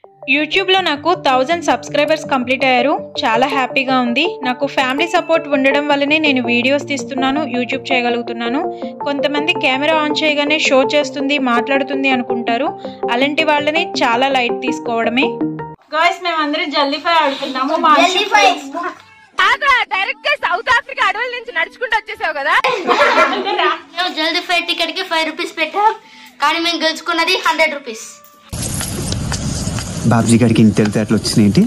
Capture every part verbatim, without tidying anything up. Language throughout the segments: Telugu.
యూట్యూబ్లో నాకు థౌజండ్ సబ్స్క్రైబర్స్ కంప్లీట్ అయ్యారు. చాలా హ్యాపీగా ఉంది. నాకు ఫ్యామిలీ సపోర్ట్ ఉండడం వల్లనే నేను వీడియోస్ తీస్తున్నాను, యూట్యూబ్ చేయగలుగుతున్నాను. కొంతమంది కెమెరా ఆన్ చేయగానే షో చేస్తుంది, మాట్లాడుతుంది అనుకుంటారు. అలాంటి వాళ్ళని చాలా లైట్ తీసుకోవడమే. గాయ్స్ మేము అందరం జల్లిఫై ఆడుతున్నాము. డైరెక్ట్ గా సౌత్ ఆఫ్రికా అడవుల నుంచి నడుచుకుంటూ వచ్చేసావు కదా. మేము జల్దిఫై టికెట్ కి ఫైవ్ రూపీస్ పెట్టాం, కానీ మేము గెలుచుకున్నది హండ్రెడ్ రూపీస్. బాబ్జీ గారికి ఇంత తెలితే వచ్చినాయేంటి?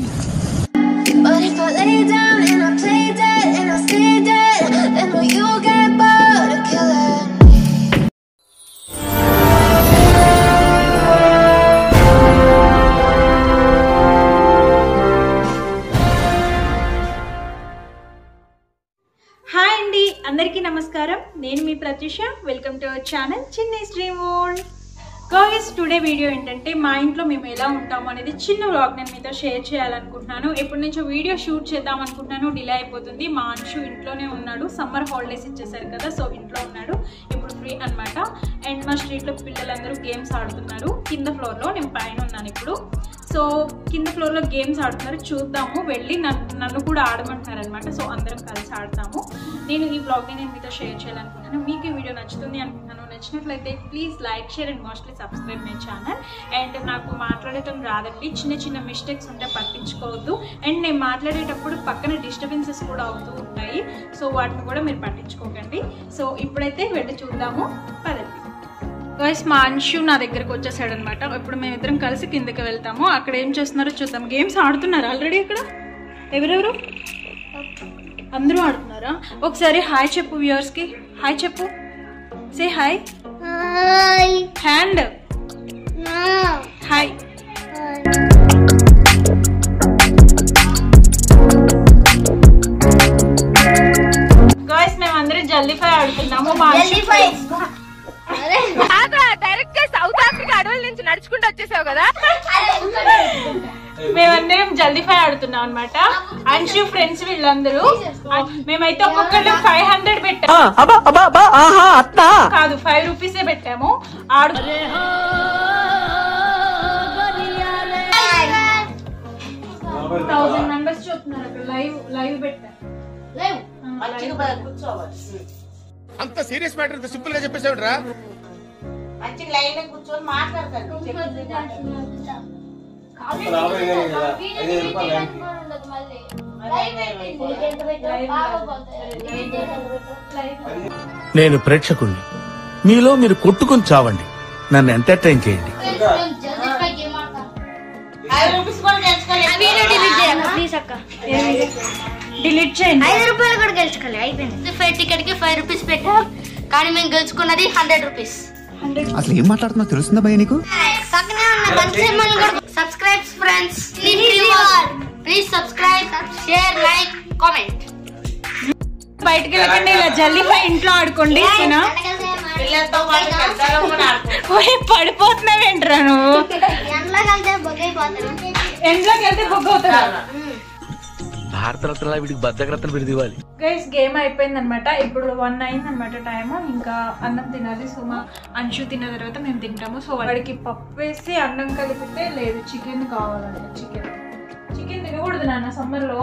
హాయ్ అండి, అందరికీ నమస్కారం. నేను మీ Pratyusha. Welcome to our channel Chinni's dream world. Guys today video ఏంటంటే మా ఇంట్లో మేము ఎలా ఉంటాము అనేది చిన్న వ్లాగ్ నేను మీతో షేర్ చేయాలనుకుంటున్నాను. ఎప్పటి నుంచో వీడియో షూట్ చేద్దాం అనుకుంటున్నాను, డిలే అయిపోతుంది. మా అంశు ఇంట్లోనే ఉన్నాడు, సమ్మర్ హాలిడేస్ ఇచ్చేసారు కదా, సో ఇంట్లో ఉన్నాడు, ఇప్పుడు ఫ్రీ అనమాట. అండ్ మా స్ట్రీట్లో పిల్లలందరూ గేమ్స్ ఆడుతున్నారు కింద ఫ్లోర్లో, నేను పైన ఉన్నాను ఇప్పుడు. సో కింద ఫ్లోర్లో గేమ్స్ ఆడుతున్నారు, చూద్దాము. వెళ్ళి నన్ను నన్ను కూడా ఆడమంటున్నారు అనమాట. సో అందరం కలిసి ఆడతాము. నేను ఈ బ్లాగ్ని నేను మీతో షేర్ చేయాలనుకుంటున్నాను. మీకు ఈ వీడియో నచ్చుతుంది అనుకుంటున్నాను. నచ్చినట్లయితే please like, share and mostly subscribe my channel. And నాకు మాట్లాడటం రాదండి, చిన్న చిన్న మిస్టేక్స్ ఉంటే పట్టించుకోవద్దు. అండ్ నేను మాట్లాడేటప్పుడు పక్కన డిస్టర్బెన్సెస్ కూడా అవుతూ ఉంటాయి, సో వాటిని కూడా మీరు పట్టించుకోకండి. సో ఇప్పుడైతే వెళ్ళి చూద్దాము, పదండి. గాయ్స్ మా అంశు నా దగ్గరకు వచ్చేసాడు అనమాట. ఇప్పుడు మేమిద్దరం కలిసి కిందకి వెళ్తాము. అక్కడ ఏం చేస్తున్నారో చూద్దాం. గేమ్స్ ఆడుతున్నారు ఆల్రెడీ. ఇక్కడ ఎవరెవరు అందరూ ఆడుతున్నారా? ఒకసారి హాయ్ చెప్పు వ్యూవర్స్కి. హాయ్ చెప్పు, say hi. Hand hi. Guys మేము అందరం జల్లిఫై ఆడుతున్నాము. మా డైరెక్ట్ గా సౌత్ ఆఫ్రికా అడవుల నుంచి నడుచుకుంటూ వచ్చేసావు కదా. మేమందరం జల్దిఫై ఆడుతున్నాం అనమాట. అంశు ఫ్రెండ్స్ వీళ్ళందరూ. మేమైతే ఒక్కొక్కళ్ళు ఫైవ్ హండ్రెడ్ పెట్టాము, కాదు ఫైవ్ రూపీసే పెట్టాము. ఆడు థౌసండ్ మెంబర్స్ చూస్తున్నారు అక్కడ. లైవ్ లైవ్ పెట్టారు. అంత సీరియస్ మ్యాటర్ ఇంత సింపుల్ గా చెప్పేసావురా. మంచి లైన్ కూర్చొని మాట్లాడతాను. నేను ప్రేక్షకుణ్ణి, మీలో మీరు కొట్టుకుని చావండి, నన్ను ఎంటర్టైన్ చేయండి. డిలీట్ చేయండి. ఐదు రూపాయలు కూడా గెలుచుకోలే, అయిపోయింది. ఫైవ్ టికెట్ కి ఫైవ్ రూపీస్ పెట్టాం, కానీ మేము గెలుచుకున్నది హండ్రెడ్ రూపీస్. అసలు ఏం మాట్లాడుతున్నావు తెలుస్తుందా భయ నీకు? పక్కనే ఉన్న కన్సెమల్ కూడా subscribe friends, please subscribe, share, like, comment. బయటకు వెళ్ళకండి, ఇలా జల్లిఫై ఇంట్లో ఆడుకోండి. పిల్లలతో పాటు పెద్దలు కూడా ఆడుకోండి. పడిపోతున్నావేంట్రా నువ్వు? ఎండ్లోకి వెళ్తే బొగ్గైపోతాను. ఎండ్లోకి వెళ్తే బొగ్గవుతారా? భారతరత్న వీడికి బద్దకరత్న బిరుదు ఇవ్వాలి. గైస్ గేమ్ అయిపోయింది అనమాట. ఇప్పుడు వన్ అయింది అనమాట టైము. ఇంకా అన్నం తినాలి. సో మా అంశు తిన్న తర్వాత మేము తింటాము. సో వాడికి పప్పు వేసి అన్నం కలిపితే లేదు, చికెన్ కావాలంట. చికెన్ చికెన్ తినకూడదు నాన్న సమ్మర్ లో.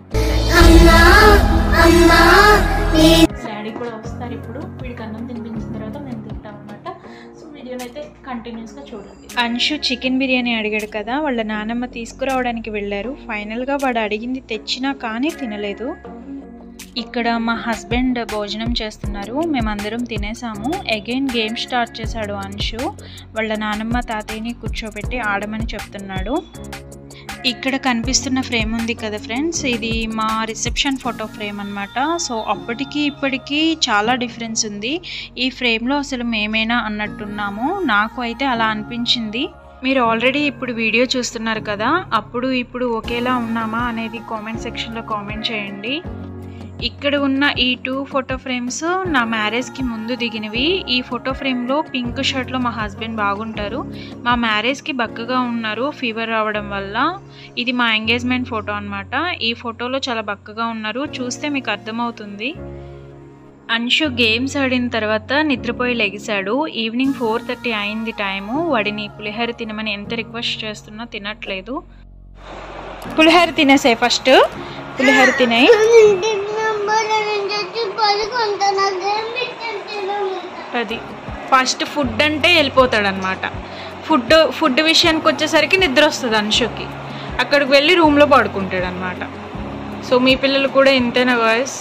డాడీ కూడా వస్తారు ఇప్పుడు. వీడికి అన్నం తినిపించిన తర్వాత మేము తింటాం అనమాట. సో వీడియోనైతే కంటిన్యూస్ గా చూడండి. అంశు చికెన్ బిర్యానీ అడిగాడు కదా, వాళ్ళ నానమ్మ తీసుకురావడానికి వెళ్ళారు. ఫైనల్గా వాడు అడిగింది తెచ్చినా కానీ తినలేదు. ఇక్కడ మా హస్బెండ్ భోజనం చేస్తున్నారు, మేమందరం తినేసాము. అగైన్ గేమ్ స్టార్ట్ చేశాడు అంశు. వాళ్ళ నానమ్మ తాతయ్యని కూర్చోబెట్టి ఆడమని చెప్తున్నాడు. ఇక్కడ కనిపిస్తున్న ఫ్రేమ్ ఉంది కదా ఫ్రెండ్స్, ఇది మా రిసెప్షన్ ఫోటో ఫ్రేమ్ అనమాట. సో అప్పటికి ఇప్పటికీ చాలా డిఫరెన్స్ ఉంది. ఈ ఫ్రేమ్లో అసలు మేమేనా అన్నట్టున్నాము. నాకు అయితే అలా అనిపించింది. మీరు ఆల్రెడీ ఇప్పుడు వీడియో చూస్తున్నారు కదా, అప్పుడు ఇప్పుడు ఒకేలా ఉన్నామా అనేది కామెంట్ సెక్షన్లో కామెంట్ చేయండి. ఇక్కడ ఉన్న ఈ టూ ఫోటో ఫ్రేమ్స్ నా మ్యారేజ్కి ముందు దిగినవి. ఈ ఫోటో ఫ్రేమ్లో పింక్ షర్ట్లో మా హస్బెండ్ బాగుంటారు. మా మ్యారేజ్కి బక్కగా ఉన్నారు ఫీవర్ రావడం వల్ల. ఇది మా ఎంగేజ్మెంట్ ఫోటో అనమాట. ఈ ఫోటోలో చాలా బక్కగా ఉన్నారు, చూస్తే మీకు అర్థమవుతుంది. అంశు గేమ్స్ ఆడిన తర్వాత నిద్రపోయి లెగిశాడు. ఈవినింగ్ ఫోర్ థర్టీ అయింది టైము. వాడిని పులిహోర తినమని ఎంత రిక్వెస్ట్ చేస్తున్నా తినట్లేదు. పులిహోర తినేసే ఫస్ట్ పులిహోర తినే అది ఫస్ట్ ఫుడ్ అంటే వెళ్ళిపోతాడు అనమాట. ఫుడ్ ఫుడ్ విషయానికి వచ్చేసరికి నిద్ర వస్తుంది అంశుకి. అక్కడికి వెళ్ళి రూమ్లో పడుకుంటాడు అనమాట. సో మీ పిల్లలు కూడా ఇంతేనా గాయ్స్?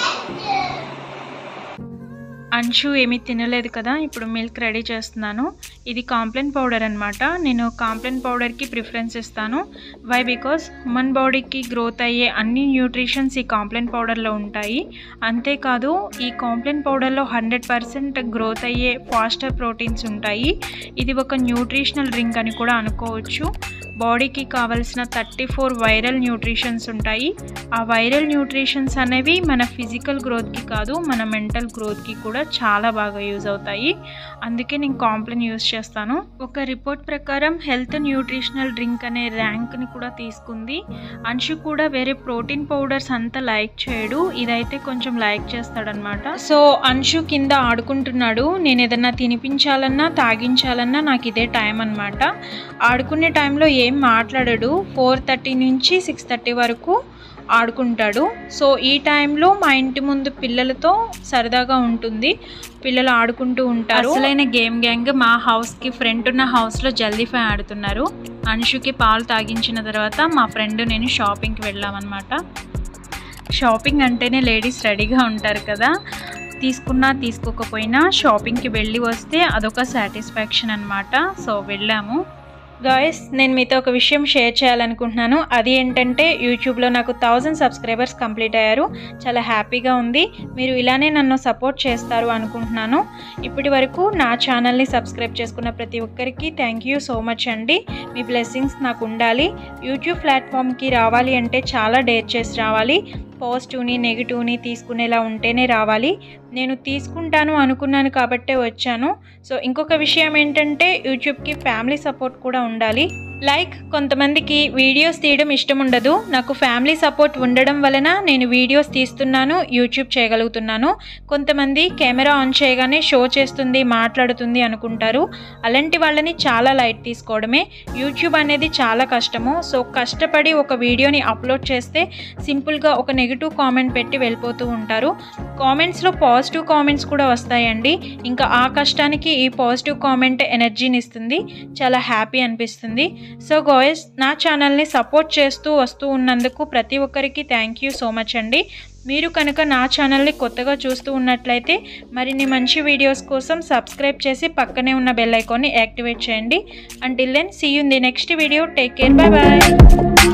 అంశు ఏమీ తినలేదు కదా, ఇప్పుడు మిల్క్ రెడీ చేస్తున్నాను. ఇది కాంప్లెన్ పౌడర్ అనమాట. నేను కాంప్లెన్ పౌడర్కి ప్రిఫరెన్స్ ఇస్తాను. వై? బికాస్ హ్యూమన్ బాడీకి గ్రోత్ అయ్యే అన్ని న్యూట్రిషన్స్ ఈ కాంప్లెన్ పౌడర్లో ఉంటాయి. అంతేకాదు ఈ కాంప్లెన్ పౌడర్లో హండ్రెడ్ పర్సెంట్ గ్రోత్ అయ్యే ఫాస్టర్ ప్రోటీన్స్ ఉంటాయి. ఇది ఒక న్యూట్రిషనల్ డ్రింక్ అని కూడా అనుకోవచ్చు. బాడీకి కావాల్సిన థర్టీ ఫోర్ వైరల్ న్యూట్రిషన్స్ ఉంటాయి. ఆ వైరల్ న్యూట్రిషన్స్ అనేవి మన ఫిజికల్ గ్రోత్కి కాదు, మన మెంటల్ గ్రోత్కి కూడా చాలా బాగా యూజ్ అవుతాయి. అందుకే నేను కాంప్లెన్ యూజ్ చేస్తాను. ఒక రిపోర్ట్ ప్రకారం హెల్త్ న్యూట్రిషనల్ డ్రింక్ అనే ర్యాంక్ని కూడా తీసుకుంది. అంశు కూడా వేరే ప్రోటీన్ పౌడర్స్ అంతా లైక్ చేయడు, ఇదైతే కొంచెం లైక్ చేస్తాడనమాట. సో అంశు కింద ఆడుకుంటున్నాడు. నేను ఏదన్నా తినిపించాలన్నా తాగించాలన్నా నాకు ఇదే టైం అనమాట. ఆడుకునే టైంలో ఏం మాట్లాడడు. ఫోర్ థర్టీ నుంచి సిక్స్ థర్టీ వరకు ఆడుకుంటాడు. సో ఈ టైంలో మా ఇంటి ముందు పిల్లలతో సరదాగా ఉంటుంది. పిల్లలు ఆడుకుంటూ ఉంటారు. అసలైన గేమ్ గ్యాంగ్ మా హౌస్కి ఫ్రంట్ ఉన్న హౌస్లో జల్దీఫై ఆడుతున్నారు. అంశుకి పాలు తాగించిన తర్వాత మా ఫ్రెండ్ నేను షాపింగ్కి వెళ్ళామన్నమాట. షాపింగ్ అంటేనే లేడీస్ రెడీగా ఉంటారు కదా. తీసుకున్నా తీసుకోకపోయినా షాపింగ్కి వెళ్ళి వస్తే అదొక సాటిస్ఫాక్షన్ అనమాట. సో వెళ్ళాము. గాయస్, నేను మీతో ఒక విషయం షేర్ చేయాలనుకుంటున్నాను. అది ఏంటంటే యూట్యూబ్లో నాకు థౌజండ్ సబ్స్క్రైబర్స్ కంప్లీట్ అయ్యారు. చాలా హ్యాపీగా ఉంది. మీరు ఇలానే నన్ను సపోర్ట్ చేస్తారు అనుకుంటున్నాను. ఇప్పటి వరకు నా ఛానల్ని సబ్స్క్రైబ్ చేసుకున్న ప్రతి ఒక్కరికి థ్యాంక్ యూ సో మచ్ అండి. మీ బ్లెస్సింగ్స్ నాకు ఉండాలి. యూట్యూబ్ ప్లాట్ఫామ్కి రావాలి అంటే చాలా డేర్ చేసి రావాలి. పాజిటివ్ని నెగిటివ్ని తీసుకునేలా ఉంటేనే రావాలి. నేను తీసుకుంటాను అనుకున్నాను కాబట్టే వచ్చాను. సో ఇంకొక విషయం ఏంటంటే యూట్యూబ్కి ఫ్యామిలీ సపోర్ట్ కూడా ఉండాలి. లైక్ కొంతమందికి వీడియోస్ తీయడం ఇష్టం ఉండదు. నాకు ఫ్యామిలీ సపోర్ట్ ఉండడం వలన నేను వీడియోస్ తీస్తున్నాను, యూట్యూబ్ చేయగలుగుతున్నాను. కొంతమంది కెమెరా ఆన్ చేయగానే షో చేస్తుంది, మాట్లాడుతుంది అనుకుంటారు. అలాంటి వాళ్ళని చాలా లైట్ తీసుకోవడమే. యూట్యూబ్ అనేది చాలా కష్టము. సో కష్టపడి ఒక వీడియోని అప్లోడ్ చేస్తే సింపుల్గా ఒక నెగిటివ్ కామెంట్ పెట్టి వెళ్ళిపోతూ ఉంటారు. కామెంట్స్లో పాజిటివ్ కామెంట్స్ కూడా వస్తాయండి. ఇంకా ఆ కష్టానికి ఈ పాజిటివ్ కామెంట్ ఎనర్జీని ఇస్తుంది. చాలా హ్యాపీ అనిపిస్తుంది. సో గాయ్స్, నా ఛానల్ని సపోర్ట్ చేస్తూ వస్తూ ఉన్నందుకు ప్రతి ఒక్కరికి థ్యాంక్ యూ సో మచ్ అండి. మీరు కనుక నా ఛానల్ని కొత్తగా చూస్తూ ఉన్నట్లయితే మరిన్ని మంచి వీడియోస్ కోసం సబ్స్క్రైబ్ చేసి పక్కనే ఉన్న బెల్ ఐకాన్ని యాక్టివేట్ చేయండి. Until then see you in the next video. Take care. Bye bye.